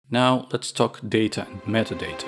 Now let's talk data and metadata.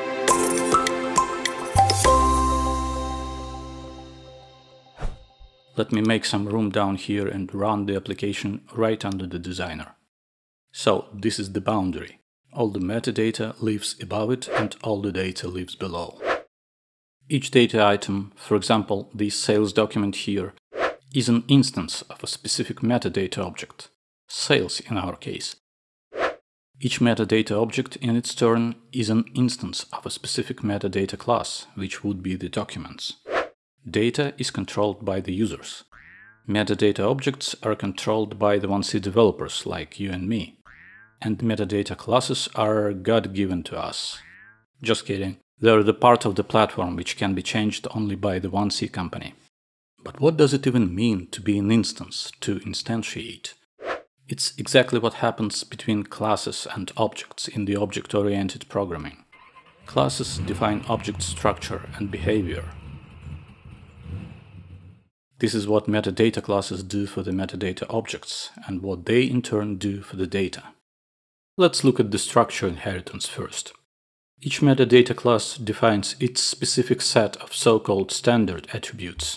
Let me make some room down here and run the application right under the designer. So this is the boundary. All the metadata lives above it and all the data lives below. Each data item, for example, this sales document here, is an instance of a specific metadata object, sales in our case. Each metadata object in its turn is an instance of a specific metadata class, which would be the documents. Data is controlled by the users. Metadata objects are controlled by the 1C developers like you and me. And metadata classes are God-given to us. Just kidding. They're the part of the platform which can be changed only by the 1C company. But what does it even mean to be an instance, to instantiate? It's exactly what happens between classes and objects in the object-oriented programming. Classes define object structure and behavior. This is what metadata classes do for the metadata objects, and what they in turn do for the data. Let's look at the structure inheritance first. Each metadata class defines its specific set of so-called standard attributes.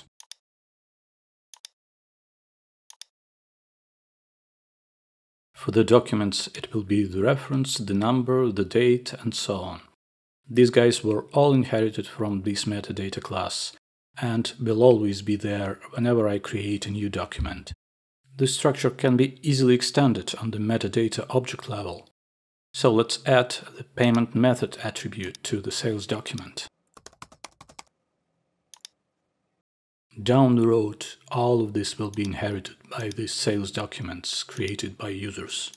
For the documents, it will be the reference, the number, the date, and so on. These guys were all inherited from this metadata class, and will always be there whenever I create a new document. This structure can be easily extended on the metadata object level. So let's add the payment method attribute to the sales document. Down the road, all of this will be inherited by these sales documents created by users.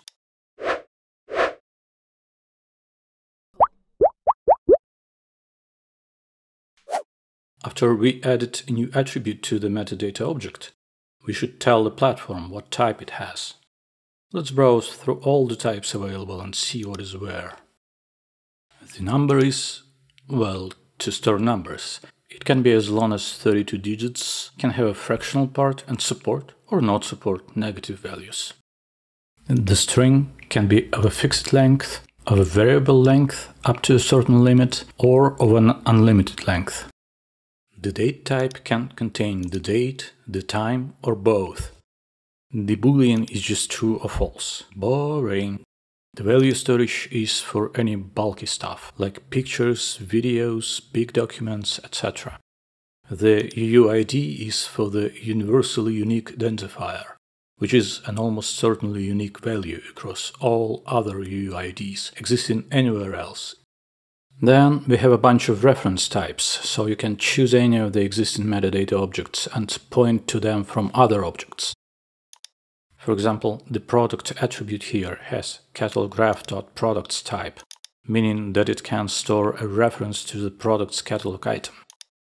After we added a new attribute to the metadata object, we should tell the platform what type it has. Let's browse through all the types available and see what is where. The number is, well, to store numbers. It can be as long as 32 digits, can have a fractional part and support or not support negative values. The string can be of a fixed length, of a variable length up to a certain limit, or of an unlimited length. The date type can contain the date, the time, or both. The boolean is just true or false. Boring. The value storage is for any bulky stuff, like pictures, videos, big documents, etc. The UUID is for the universally unique identifier, which is an almost certainly unique value across all other UUIDs existing anywhere else. Then we have a bunch of reference types, so you can choose any of the existing metadata objects and point to them from other objects. For example, the product attribute here has catalograph.products type, meaning that it can store a reference to the product's catalog item.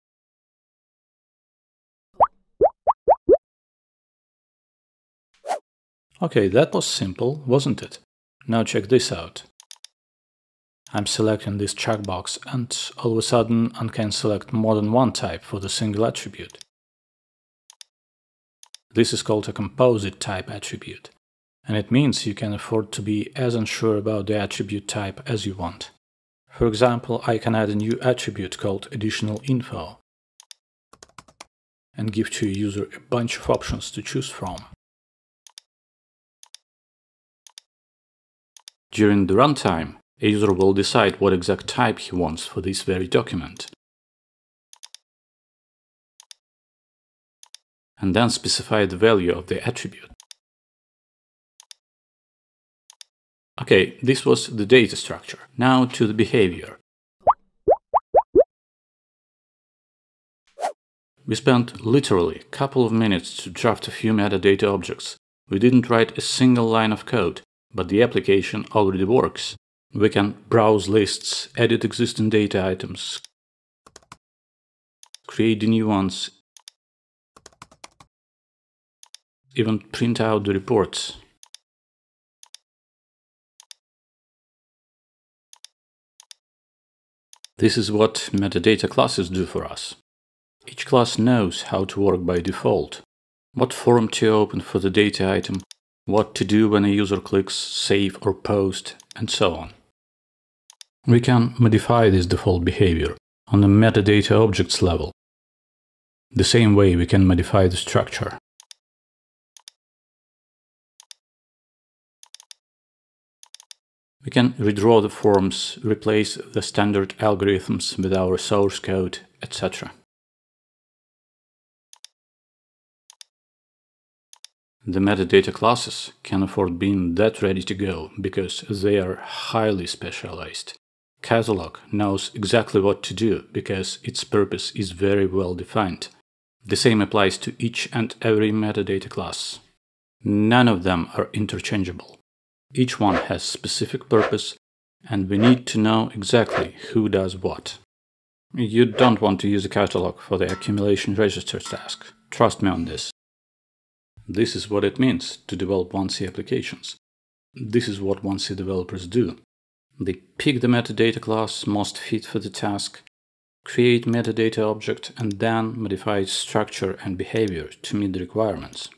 Okay, that was simple, wasn't it? Now check this out. I'm selecting this checkbox and all of a sudden I can select more than one type for the single attribute. This is called a composite type attribute, and it means you can afford to be as unsure about the attribute type as you want. For example, I can add a new attribute called additional info and give to a user a bunch of options to choose from. During the runtime, a user will decide what exact type he wants for this very document, and then specify the value of the attribute. Okay, this was the data structure. Now to the behavior. We spent literally a couple of minutes to draft a few metadata objects. We didn't write a single line of code, but the application already works. We can browse lists, edit existing data items, create the new ones, even print out the reports. This is what metadata classes do for us. Each class knows how to work by default, what form to open for the data item, what to do when a user clicks save or post, and so on. We can modify this default behavior on the metadata objects level, the same way we can modify the structure. We can redraw the forms, replace the standard algorithms with our source code, etc. The metadata classes can afford being that ready to go because they are highly specialized. Catalog knows exactly what to do because its purpose is very well defined. The same applies to each and every metadata class. None of them are interchangeable. Each one has specific purpose, and we need to know exactly who does what. You don't want to use a catalog for the accumulation register task. Trust me on this. This is what it means to develop 1C applications. This is what 1C developers do. They pick the metadata class most fit for the task, create metadata object, and then modify its structure and behavior to meet the requirements.